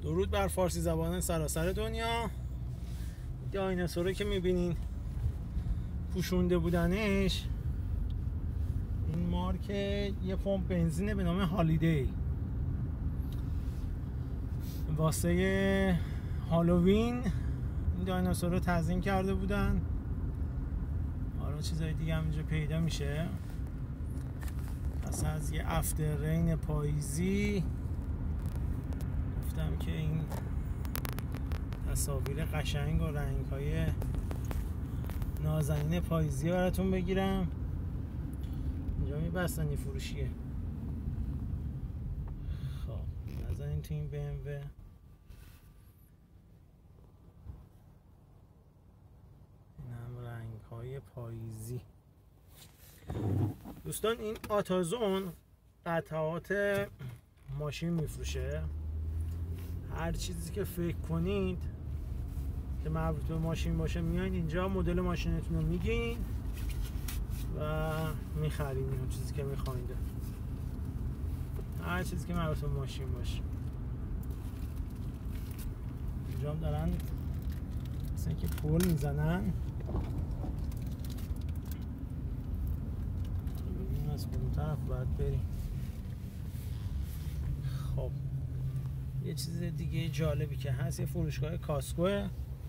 درود بر فارسی زبانان سراسر دنیا. دایناسوره که میبینین پوشونده بودنش، این مارک یه پمپ بنزینه به نام هالیدی. واسه هالووین این دایناسور رو تزیین کرده بودن. حالا چیزای دیگه هم اینجا پیدا میشه. پس از یه افتر رین پاییزی گفتم که این تصاویر قشنگ و رنگ‌های نازنین پاییزی براتون بگیرم. اینجا میبستنی فروشیه. خب نزنین تو این BMW. این هم رنگ‌های پاییزی. دوستان این آتازون قطعات ماشین میفروشه. هر چیزی که فکر کنید که مربوط به ماشین باشه میایین اینجا، مدل ماشینتون رو میگین و میخرین اون چیزی که میخواین. هر چیزی که مربوط به ماشین باشه. اینجا هم دارن مثل اینکه پول میزنن. ببینیم از کدوم طرف باید بریم. خب یه چیز دیگه جالبی که هست، یه فروشگاه کاسکوه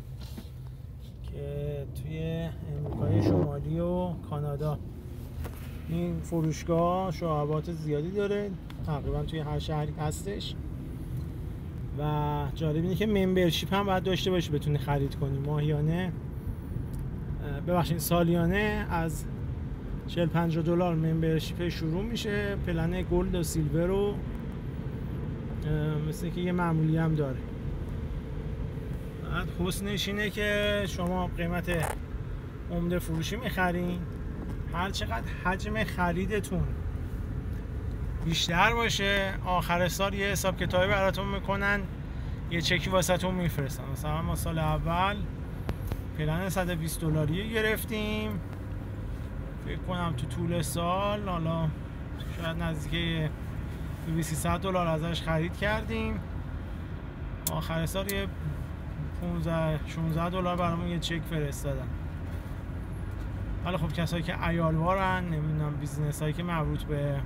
که توی امریکای شمالی و کانادا. این فروشگاه شعبات زیادی داره، تقریبا توی هر شهری هستش و جالب اینه که ممبرشیپ هم باید داشته باشی بتونی خرید کنی. ماهیانه ببخشید سالیانه از $40-50 ممبرشیپ شروع میشه. پلن گلد و سیلور رو مثل که یه معمولی هم داره. بعد حسنش اینه که شما قیمت عمده فروشی میخرین، هر چقدر حجم خریدتون بیشتر باشه آخر سال یه حساب کتابی براتون میکنن، یه چکی واسهتون میفرستن. مثلا ما سال اول پلن $120 گرفتیم، فکر کنم تو طول سال حالا شاید نزدیک $200-300 ازش خرید کردیم. آخر سال یه $15-16 برامون یه چک فرستادن. حالا خب کسایی که عیالوارن، نمیدونم بیزنس هایی که مربوط به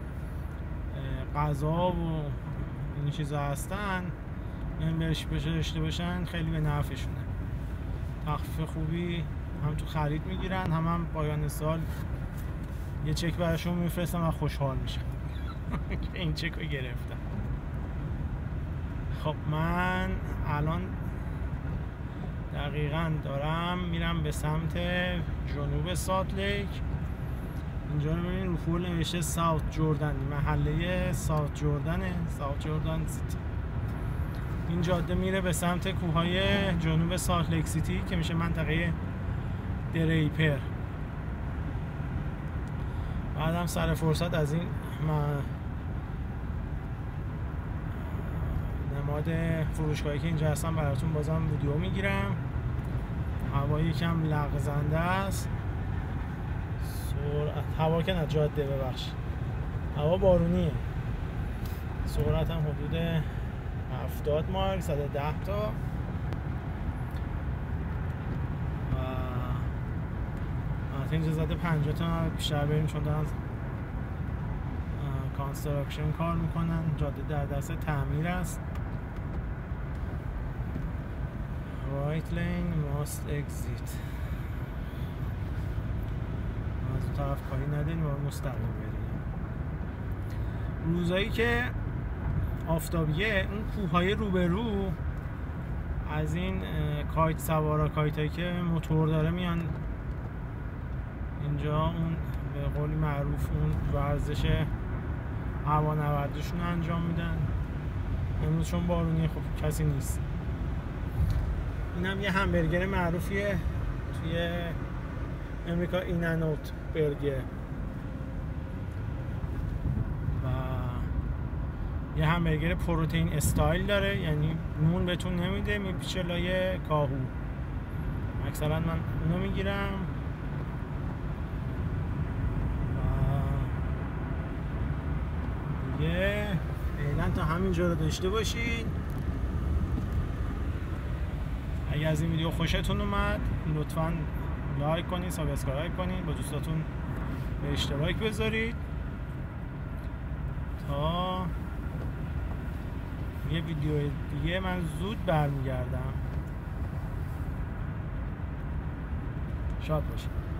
غذا و این چیزا هستن، بهش داشته باشن خیلی به نفعشونه. تخفیف خوبی هم تو خرید میگیرن، هم پایان سال یه چک براشون میفرستن و خوشحال میشن که این چک رو گرفتم. خب من الان دقیقاً دارم میرم به سمت جنوب سالت لیک. اینجا رو ببینید رو پول نوشته ساوت جردن، محله ساوت جردنه، ساوت جردن سیتی. این جاده میره به سمت کوههای جنوب سالت لیک سیتی که میشه منطقه دریپر. بعدم سر فرصت از این نماد فروشگاهی که اینجا هستم براتون بازم ویدیو میگیرم. هوا یکم لغزنده است. هوا که نه جاده، ببخشید هوا بارونیه. سرعت هم حدود 70 مایل 110 تا و اینجا زده 50 تا بیشتر بریم چون دارن کانستراکشن کار میکنن. جاده در دست تعمیر است. right lane must exit. از اون طرف کاری نداریم و مستقیم بریم. روزایی که آفتابیه اون کوههای روبرو از این کایت سوارا، کایتایی که موتور داره میان اینجا، اون به قولی معروف اون ورزش هوانوردیشون انجام میدن. امروز چون بارونی خب کسی نیست. اینم یه همبرگر معروفیه توی امریکا، این ان اوت برگر، و یه همبرگر پروتئین استایل داره، یعنی نون بهتون نمیده، میپیچه لای کاهو. اکثرا من اونو میگیرم. دیگه فعلا تا همینجا رو داشته باشید. اگر از این ویدیو خوشتون اومد لطفاً لایک کنید، سابسکرایب کنید، با دوستاتون به اشتراک بذارید تا یه ویدیو دیگه من زود برمیگردم. شاد باشید.